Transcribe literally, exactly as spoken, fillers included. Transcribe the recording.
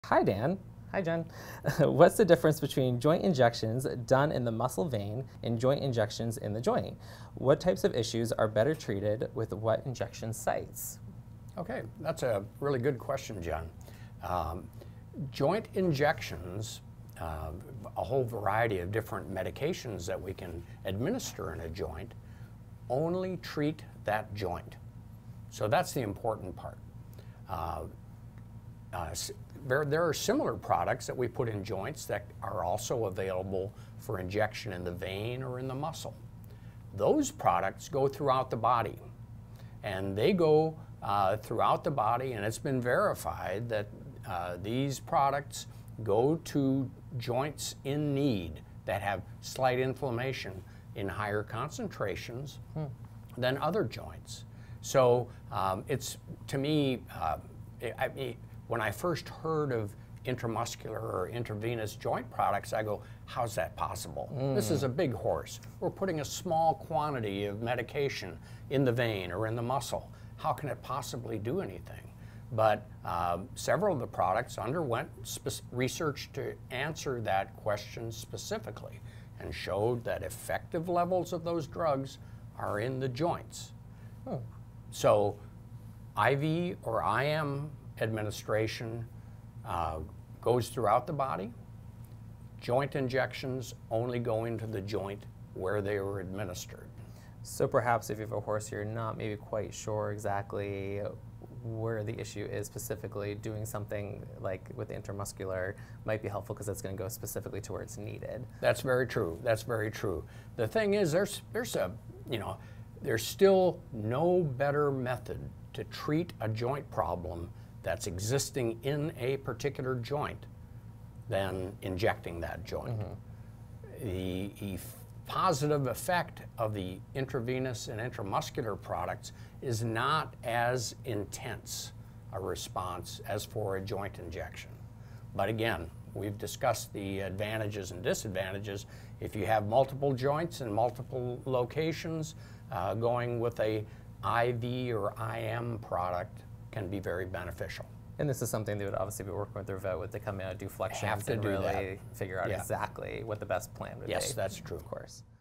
Hi, Dan. Hi, Jen. What's the difference between joint injections done in the muscle vein and joint injections in the joint? What types of issues are better treated with what injection sites? Okay, that's a really good question, John. Um, joint injections, uh, a whole variety of different medications that we can administer in a joint, only treat that joint. So that's the important part. Uh, uh, there, there are similar products that we put in joints that are also available for injection in the vein or in the muscle. Those products go throughout the body, and they go uh, throughout the body, and it's been verified that uh, these products go to joints in need that have slight inflammation in higher concentrations hmm. than other joints. So um, it's, to me, uh, I, I, when I first heard of intramuscular or intravenous joint products, I go, how's that possible? Mm. This is a big horse. We're putting a small quantity of medication in the vein or in the muscle. How can it possibly do anything? But uh, several of the products underwent research to answer that question specifically and showed that effective levels of those drugs are in the joints. Hmm. So I V or I M administration uh, goes throughout the body. Joint injections only go into the joint where they were administered. So perhaps if you have a horse you're not maybe quite sure exactly where the issue is specifically, doing something like with intramuscular might be helpful because it's going to go specifically to where it's needed. That's very true. That's very true. The thing is, there's there's a you know there's still no better method to treat a joint problem that's existing in a particular joint than injecting that joint. Mm-hmm. The, the positive effect of the intravenous and intramuscular products is not as intense a response as for a joint injection. But again, we've discussed the advantages and disadvantages. If you have multiple joints in multiple locations, uh, going with a I V or I M product can be very beneficial. And this is something they would obviously be working with their vet with to come in and do flexions Have to and do really that. figure out Yeah. exactly what the best plan would yes, be. Yes, that's true. Of course.